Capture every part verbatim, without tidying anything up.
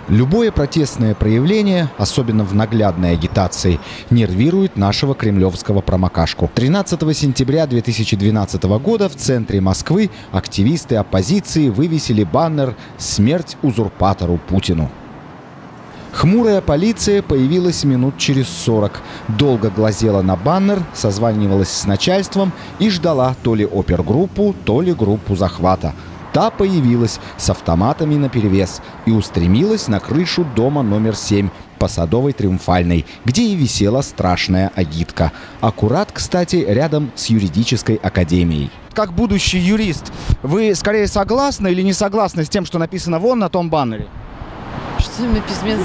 Любое протестное проявление, особенно в наглядной агитации, нервирует нашего кремлевского промокашку. тринадцатого сентября две тысячи двенадцатого года в центре Москвы активисты оппозиции вывесили баннер «Смерть узурпатору Путину». Хмурая полиция появилась минут через сорок. Долго глазела на баннер, созванивалась с начальством и ждала то ли опергруппу, то ли группу захвата. Та появилась с автоматами наперевес и устремилась на крышу дома номер семь по Садовой Триумфальной, где и висела страшная агитка. Аккурат, кстати, рядом с юридической академией. Как будущий юрист, вы скорее согласны или не согласны с тем, что написано вон на том баннере? Что написано?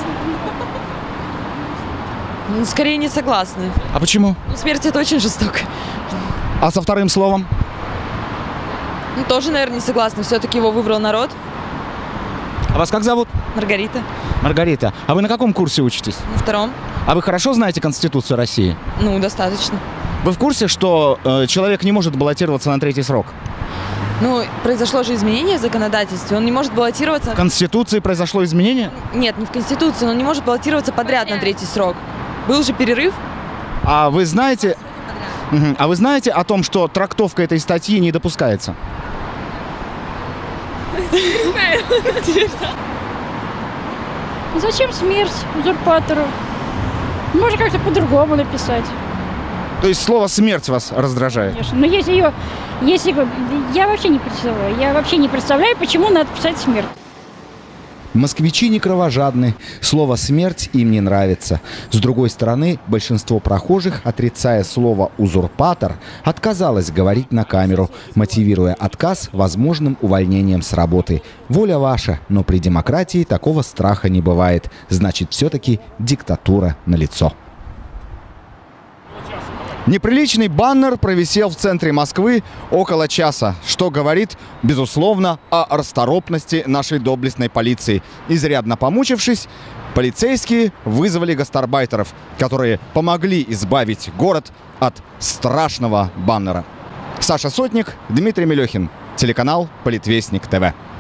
Ну, скорее не согласны. А почему? Ну, смерть — это очень жестоко. А со вторым словом? Ну, тоже, наверное, не согласны. Все-таки его выбрал народ. А вас как зовут? Маргарита. Маргарита. А вы на каком курсе учитесь? На втором. А вы хорошо знаете Конституцию России? Ну, достаточно. Вы в курсе, что э, человек не может баллотироваться на третий срок? Ну, произошло же изменение в законодательстве. Он не может баллотироваться... В Конституции произошло изменение? Нет, не в Конституции. Он не может баллотироваться подряд на третий срок. Был же перерыв. А вы знаете... Угу. А вы знаете о том, что трактовка этой статьи не допускается? Зачем смерть узурпатору? Можно как-то по-другому написать. То есть слово «смерть» вас раздражает? Конечно. Но если ее... Если... Я вообще не представляю. Я вообще не представляю, почему надо писать «смерть». Москвичи не кровожадны, слово «смерть» им не нравится. С другой стороны, большинство прохожих, отрицая слово «узурпатор», отказалось говорить на камеру, мотивируя отказ возможным увольнением с работы. Воля ваша, но при демократии такого страха не бывает. Значит, все-таки диктатура налицо. Неприличный баннер провисел в центре Москвы около часа, что говорит, безусловно, о расторопности нашей доблестной полиции. Изрядно помучившись, полицейские вызвали гастарбайтеров, которые помогли избавить город от страшного баннера. Саша Сотник, Дмитрий Мелехин, телеканал Политвестник ТВ.